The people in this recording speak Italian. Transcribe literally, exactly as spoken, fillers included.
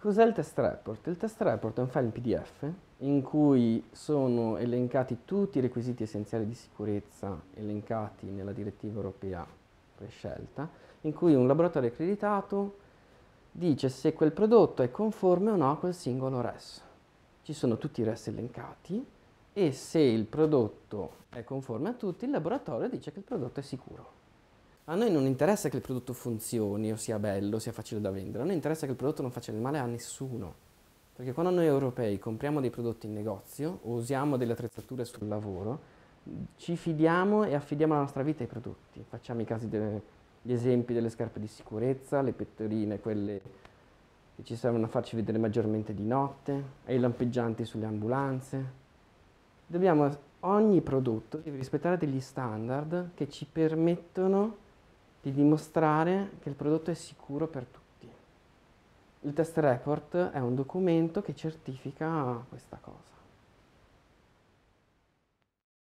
Cos'è il test report? Il test report è un file in P D F in cui sono elencati tutti i requisiti essenziali di sicurezza elencati nella direttiva europea prescelta, in cui un laboratorio accreditato dice se quel prodotto è conforme o no a quel singolo res. Ci sono tutti i res elencati e se il prodotto è conforme a tutti, il laboratorio dice che il prodotto è sicuro. A noi non interessa che il prodotto funzioni o sia bello, sia facile da vendere, a noi interessa che il prodotto non faccia del male a nessuno. Perché quando noi europei compriamo dei prodotti in negozio o usiamo delle attrezzature sul lavoro, ci fidiamo e affidiamo la nostra vita ai prodotti. Facciamo i casi delle, gli esempi delle scarpe di sicurezza, le pettorine, quelle che ci servono a farci vedere maggiormente di notte, e i lampeggianti sulle ambulanze. Dobbiamo, ogni prodotto deve rispettare degli standard che ci permettono di dimostrare che il prodotto è sicuro per tutti. Il test report è un documento che certifica questa cosa.